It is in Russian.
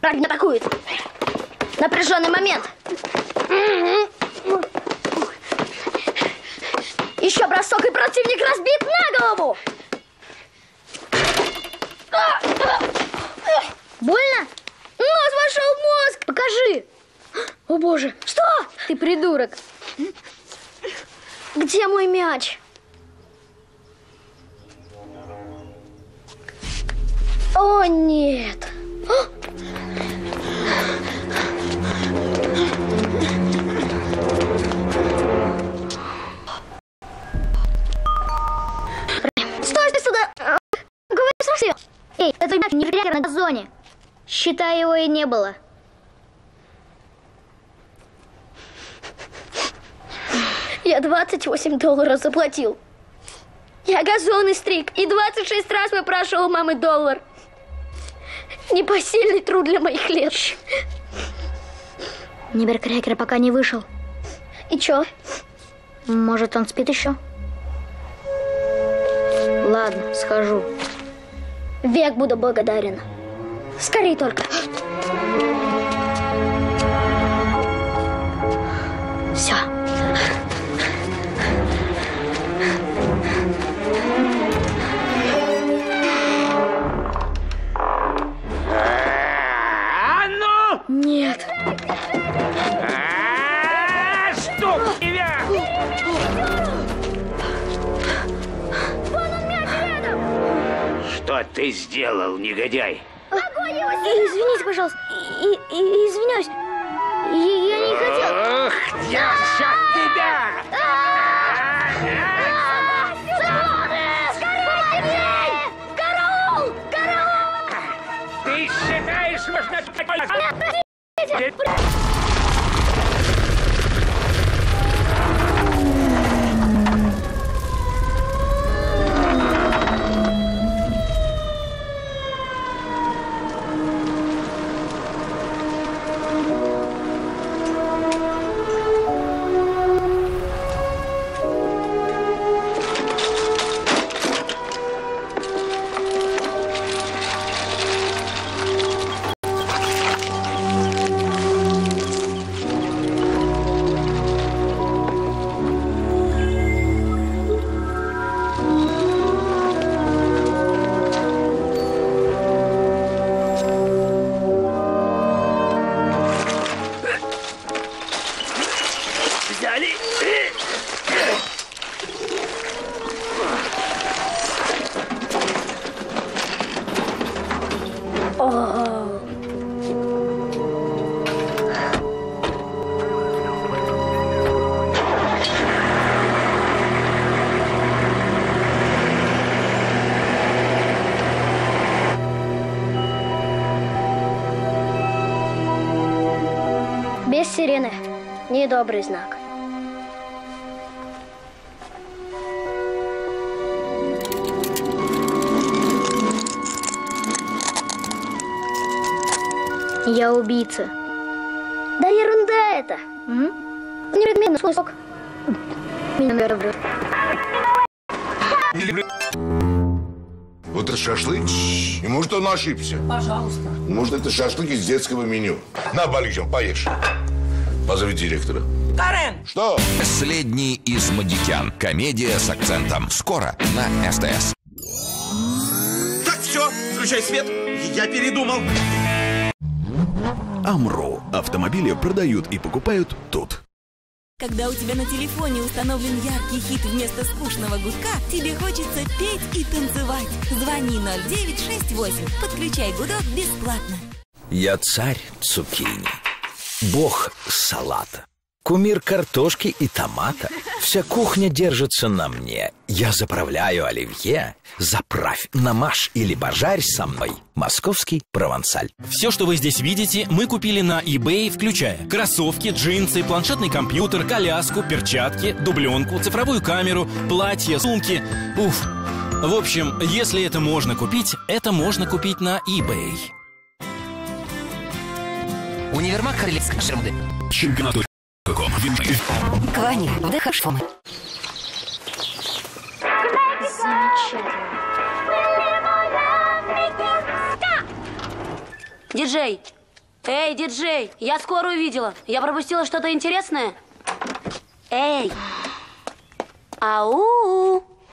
Враг атакует. Напряженный момент. Еще бросок, и противник разбит на голову. Больно? Нос вошел в мозг. Покажи. О боже. Что? Ты придурок. Где мой мяч? О, нет. Стой сюда. Говори совсем. Эй, это мяч не реально на газоне. Считай, его и не было. Я $28 заплатил. Я газоны стриг, и 26 раз выпрашивал у мамы $1. Непосильный труд для моих лет. Ниберкрекер пока не вышел. И чё? Может, он спит еще? Ладно, схожу. Век буду благодарен. Скорей только. Все. Нет. Чтоб тебя! Вон он, мяч рядом! Что ты сделал, негодяй? Извините, пожалуйста. Извиняюсь. Я не хотел. Ох, я сейчас тебя! Караул! Караул! Ты считаешь, можно... Без сирены. Недобрый знак. Я убийца. Да ерунда это. Непредметный слушок. Меня люблю. Вот это шашлык. И может, он ошибся. Пожалуйста. Может, это шашлык из детского меню. На, Балыгин, поешь. Позови директора. Карен! Что? Последний из магикян. Комедия с акцентом. Скоро на СТС. Так, все, включай свет. Я передумал. Амро. Автомобили продают и покупают тут. Когда у тебя на телефоне установлен яркий хит вместо скучного гудка, тебе хочется петь и танцевать. Звони 0968. Подключай гудок бесплатно. Я царь цукини, бог салата, кумир картошки и томата. Вся кухня держится на мне. Я заправляю оливье. Заправь, намажь или пожарь со мной. Московский провансаль. Все, что вы здесь видите, мы купили на eBay, включая кроссовки, джинсы, планшетный компьютер, коляску, перчатки, дубленку, цифровую камеру, платье, сумки. Уф. В общем, если это можно купить на eBay. Универмаг Королевской Шермды. Чемпионат. Квани, ДХ-шфомы. Замечательно. Диджей, Эй, диджей, я скорую видела. Я пропустила что-то интересное? Эй! Ау!